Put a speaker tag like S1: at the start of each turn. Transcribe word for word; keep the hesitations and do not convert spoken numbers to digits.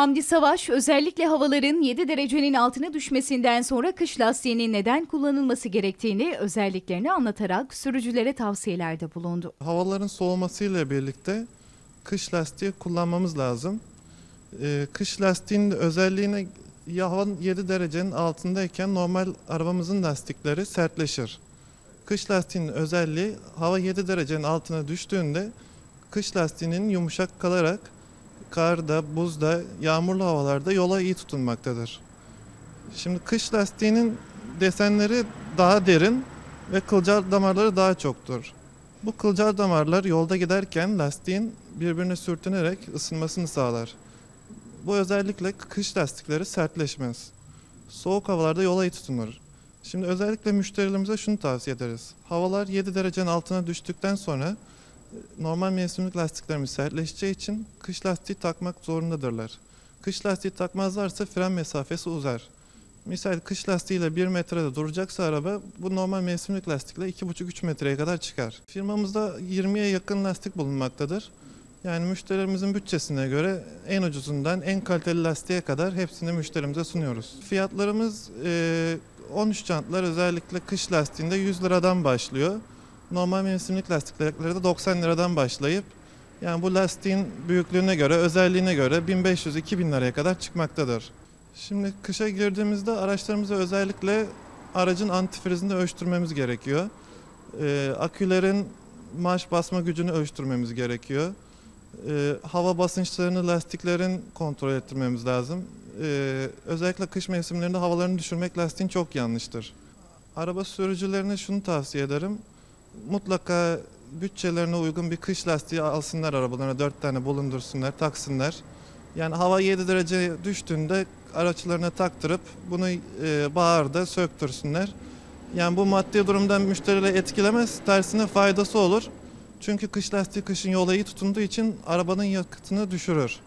S1: Hamdi Savaş, özellikle havaların yedi derecenin altına düşmesinden sonra kış lastiğinin neden kullanılması gerektiğini, özelliklerini anlatarak sürücülere tavsiyelerde bulundu.
S2: Havaların soğumasıyla birlikte kış lastiği kullanmamız lazım. Ee, kış lastiğinin özelliğine, ya hava yedi derecenin altındayken normal arabamızın lastikleri sertleşir. Kış lastiğinin özelliği, hava yedi derecenin altına düştüğünde kış lastiğinin yumuşak kalarak karda, buzda, yağmurlu havalarda yola iyi tutunmaktadır. Şimdi kış lastiğinin desenleri daha derin ve kılcal damarları daha çoktur. Bu kılcal damarlar yolda giderken lastiğin birbirine sürtünerek ısınmasını sağlar. Bu özellikle kış lastikleri sertleşmez. Soğuk havalarda yola iyi tutunur. Şimdi özellikle müşterilerimize şunu tavsiye ederiz. Havalar yedi derecenin altına düştükten sonra normal mevsimlik lastiklerimiz sertleşeceği için kış lastiği takmak zorundadırlar. Kış lastiği takmazlarsa fren mesafesi uzar. Misal kış lastiğiyle bir metrede duracaksa araba, bu normal mevsimlik lastikle iki buçuk üç metreye kadar çıkar. Firmamızda yirmiye yakın lastik bulunmaktadır. Yani müşterilerimizin bütçesine göre en ucuzundan en kaliteli lastiğe kadar hepsini müşterimize sunuyoruz. Fiyatlarımız on üç jantlar özellikle kış lastiğinde yüz liradan başlıyor. Normal mevsimlik lastiklerde de doksan liradan başlayıp, yani bu lastiğin büyüklüğüne göre, özelliğine göre bin beş yüz iki bin liraya kadar çıkmaktadır. Şimdi kışa girdiğimizde araçlarımızı özellikle aracın antifrizini ölçtürmemiz gerekiyor. Ee, akülerin marş basma gücünü ölçtürmemiz gerekiyor. Ee, hava basınçlarını, lastiklerin kontrol ettirmemiz lazım. Ee, özellikle kış mevsimlerinde havalarını düşürmek lastiğin çok yanlıştır. Araba sürücülerine şunu tavsiye ederim. Mutlaka bütçelerine uygun bir kış lastiği alsınlar, arabalarına dört tane bulundursunlar, taksınlar. Yani hava yedi derece düştüğünde araçlarına taktırıp bunu e, baharda söktürsünler. Yani bu maddi durumdan müşterileri etkilemez, tersine faydası olur. Çünkü kış lastiği kışın yola iyi tutunduğu için arabanın yakıtını düşürür.